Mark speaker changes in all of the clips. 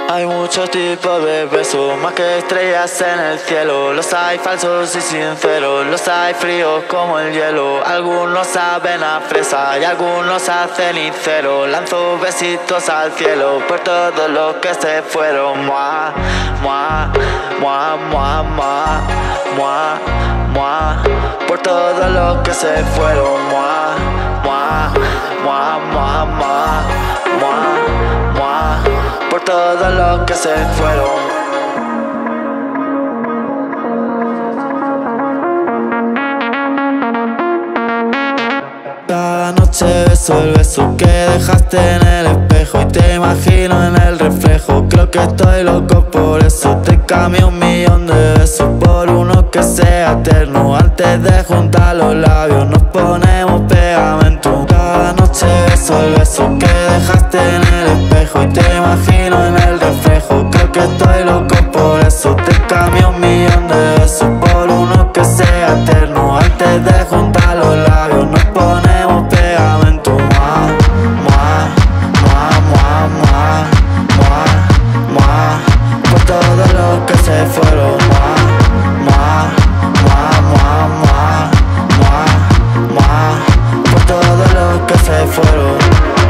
Speaker 1: Hay muchos tipos de besos, más que estrellas en el cielo. Los hay falsos y sinceros, los hay fríos como el hielo. Algunos saben a fresa y algunos a cenicero. Lanzo besitos al cielo por todos los que se fueron. Mua, mua, mua, mua, mua, mua, mua, por todos los que se fueron. Mua, mua, mua, mua, mua, mua, mua, por todos los que se fueron. Cada noche beso el beso que dejaste en el espejo y te imagino en el reflejo. Creo que estoy loco por eso. Te cambio 1.000.000 de besos por uno que sea eterno. Antes de juntar los labios nos ponemos pegamento. Cada noche beso el beso que dejaste en el espejo y te imagino en el reflejo. Creo que estoy loco por eso. Te cambio 1.000.000 de besos por uno que sea eterno. Antes de juntar los labios nos ponemos pegamento. Mua, mua, mua, mua, mua, mua, mua, por todos los que se fueron. Mua, mua, mua, mua, mua, mua, mua, por todos los que se fueron.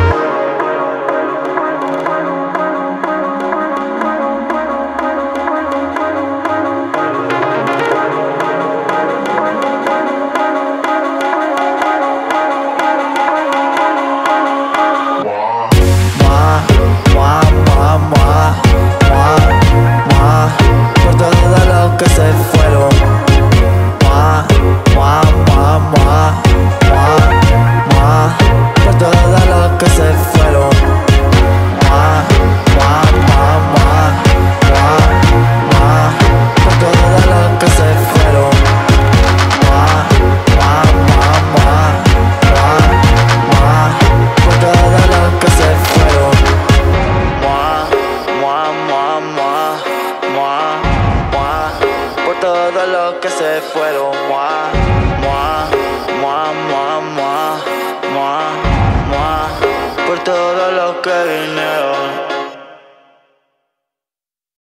Speaker 1: Que se fueron. Mua, mua, mua, mua, mua, mua, por todos los que se fueron. Mua, mua, mua, mua, mua, mua, por todos los que se fueron. Mua, mua, mua, mua, mua, mua, por todos los que se fueron. Mua, mua, mua, mua, mua, mua, por todos los que se fueron. Mua, mua, mua, mua,